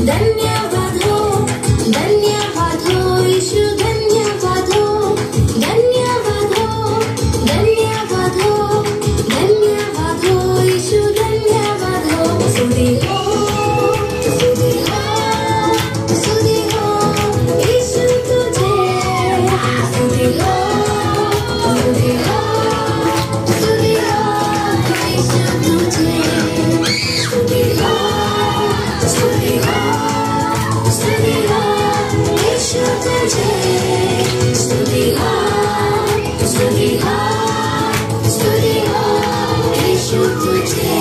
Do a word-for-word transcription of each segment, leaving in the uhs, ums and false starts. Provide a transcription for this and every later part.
धन्यवाद हो, धन्यवाद हो यीशु, धन्यवाद हो, धन्यवाद हो, धन्यवाद हो, धन्यवाद हो यीशु, धन्यवाद हो। स्तुति हो, स्तुति हो, स्तुति हो यीशु तुझे, स्तुति हो, स्तुति हो, स्तुति हो यीशु तुझे, स्तुति हो, स्तुति हो, स्तुति हो यीशु तुझे, स्तुति हो, स्तुति हो, स्तुति हो यीशु तुझे।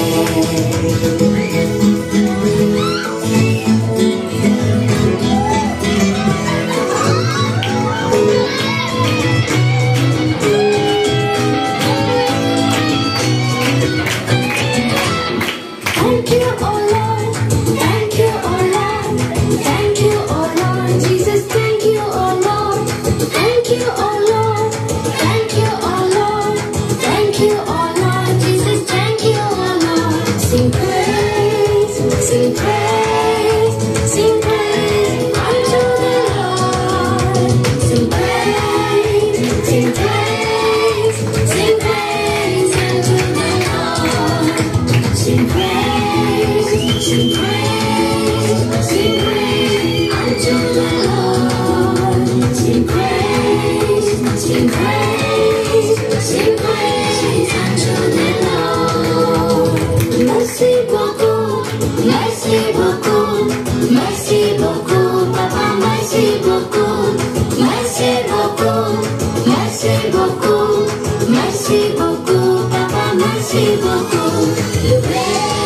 Thank you, oh Lord. Thank you, oh Lord. Thank you, oh Lord. Jesus, thank you, oh Lord. Thank you, oh Lord. Thank you, oh Lord. Thank you, oh Lord. Jesus, thank you, oh Lord. Sing praise, sing praise, sing praise unto the Lord. Sing praise, sing praise, sing praise unto the Lord. Sing praise, sing praise, sing praise unto the Lord. Sing praise, sing praise, sing praise unto the Lord. Merci beaucoup, merci beaucoup, merci beaucoup, Papa, merci beaucoup, merci beaucoup, merci beaucoup, merci beaucoup, Papa, merci beaucoup. You